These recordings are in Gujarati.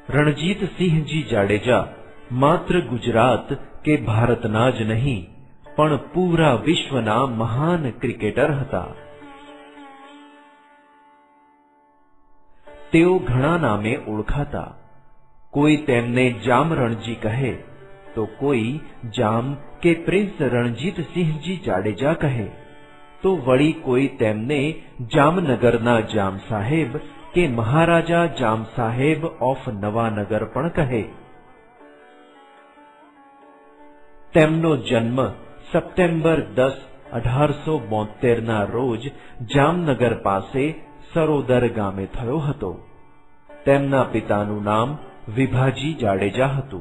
રણજીતસિંહજી જાડેજા માત્ર ગુજરાત કે ભારતના જ નહીં પણ પૂરા વિશ્વના મહાન ક્રિકેટર હતા. તેઓ ઘણા નામે ઓળખાતા. કોઈ તેમને જામ રણજી કહે તો કોઈ જામ કે પ્રિન્સ રણજીતસિંહજી જાડેજા કહે તો વળી કોઈ તેમને જામનગરના જામ સાહેબ કે મહારાજા જામ સાહેબ ઓફ નવાનગર પણ કહે. તેમનો જન્મ સપ્ટેમ્બર 10, 1872 રોજ જામનગર પાસે સરોદર ગામે થયો હતો. તેમના પિતાનું નામ વિભાજી જાડેજા હતું.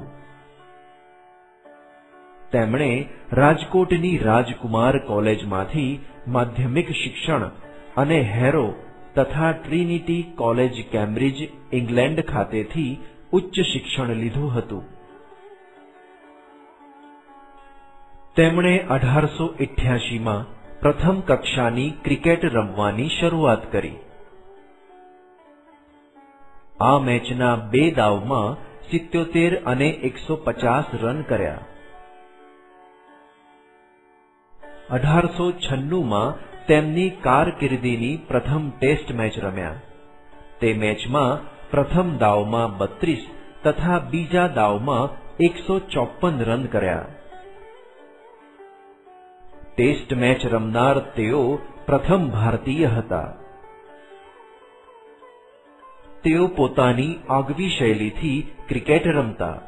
તેમણે રાજકોટની રાજકુમાર કોલેજમાંથી માધ્યમિક શિક્ષણ અને હેરો તથા ટ્રિનિટી કોલેજ કેમ્બ્રિજ ઇંગ્લેન્ડ ખાતેથી ઉચ્ચ શિક્ષણ લીધું હતું. તેમણે 1888માં પ્રથમ કક્ષાની ક્રિકેટ રમવાની શરૂઆત કરી. આ મેચના 2 દાવમાં 77 અને 150 રન કર્યા. 1896માં તેમની કારકિર્દીની પ્રથમ ટેસ્ટ મેચ રમ્યા. તે મેચમાં પ્રથમ દાવમાં 32 તથા બીજા દાવમાં 154 રન કર્યા. ટેસ્ટ મેચ રમનાર તેઓ પ્રથમ ભારતીય હતા. તેઓ પોતાની આગવી શૈલીથી ક્રિકેટ રમતા.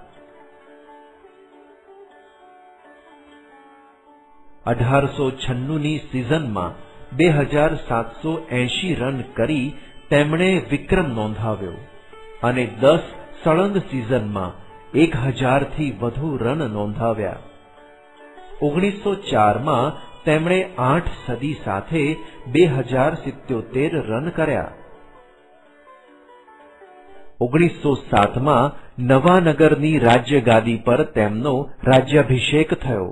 1896ની સિઝનમાં 2780 રન કરી તેમણે વિક્રમ નોંધાવ્યો અને 10 સળંગ સિઝનમાં 1000થી વધુ રન નોંધાવ્યા. 1904માં તેમણે 8 સદી સાથે 2077 રન કર્યા. 1907માં નવાનગરની રાજ્યગાદી પર તેમનો રાજ્યાભિષેક થયો.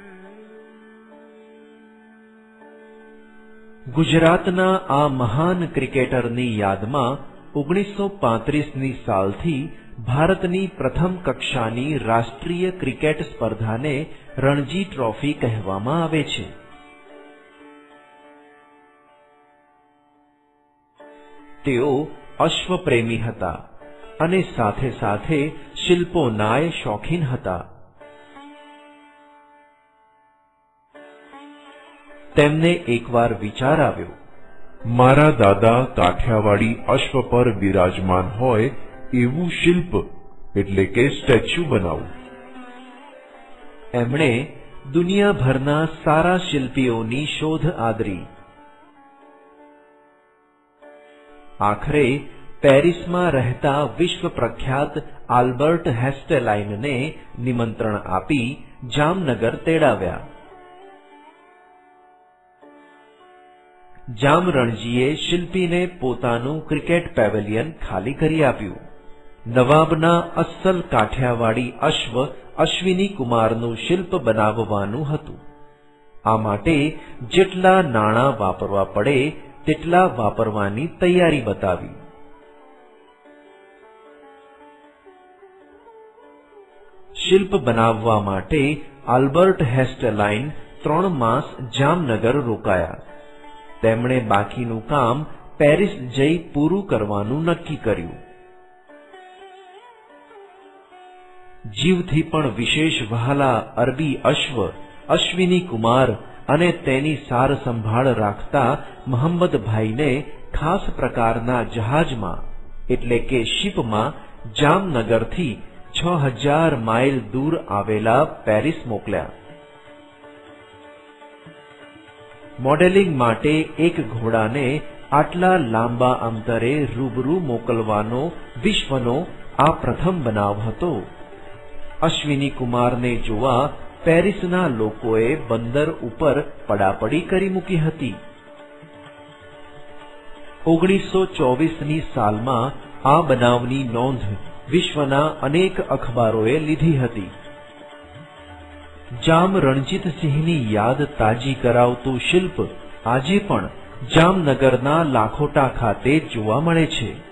ગુજરાતના આ મહાન ક્રિકેટરની યાદમાં 1935ની સાલથી ભારતની પ્રથમ કક્ષાની રાષ્ટ્રીય ક્રિકેટ સ્પર્ધાને રણજી ટ્રોફી કહેવામાં આવે છે. તેઓ અશ્વપ્રેમી હતા અને સાથે સાથે શિલ્પોનાય શોખીન હતા. તેમને એકવાર વિચાર આવ્યો, મારા દાદા કાઠિયાવાડી અશ્વ પર બિરાજમાન હોય એવું શિલ્પ એટલે કે સ્ટેચ્યુ બનાવું. એમણે દુનિયાભરના સારા શિલ્પીઓની શોધ આદરી. આખરે પેરિસમાં રહેતા વિશ્વ પ્રખ્યાત આલ્બર્ટ હેસ્ટેલાઇનને નિમંત્રણ આપી જામનગર તેડાવ્યા. જામ રણજીએ શિલ્પીને પોતાનું ક્રિકેટ પેવેલિયન ખાલી કરી આપ્યું. નવાબના અસલ કાઠિયાવાડી અશ્વ અશ્વિની કુમારનું શિલ્પ બનાવવાનું હતું. આ માટે જેટલા નાણાં વાપરવા પડે તેટલા વાપરવાની તૈયારી બતાવી. શિલ્પ બનાવવા માટે આલ્બર્ટ હેસ્ટેલાઇન 3 માસ જામનગર રોકાયા. તેમણે બાકીનું કામ પેરિસ જઈ પૂરું કરવાનું નક્કી કર્યું. જીવથી પણ વિશેષ વહાલા અરબી અશ્વ અશ્વિની કુમાર અને તેની સાર સંભાળ રાખતા મહંમદભાઈને ખાસ પ્રકારના જહાજમાં એટલે કે શિપમાં જામનગરથી 6000 માઇલ દૂર આવેલા પેરિસ મોકલ્યા. મોડેલિંગ માટે એક ઘોડાને આટલા લાંબા અંતરે રૂબરૂ મોકલવાનો વિશ્વનો આ પ્રથમ બનાવ હતો. અશ્વિની કુમારને જોવા પેરિસના લોકોએ બંદર ઉપર પડાપડી કરી મૂકી હતી. 1924ની સાલમાં આ બનાવની નોંધ વિશ્વના અનેક અખબારોએ લીધી હતી. જામ રણજીતસિંહની યાદ તાજી કરાવતું શિલ્પ આજે પણ જામનગરના લાખોટા ખાતે જોવા મળે છે.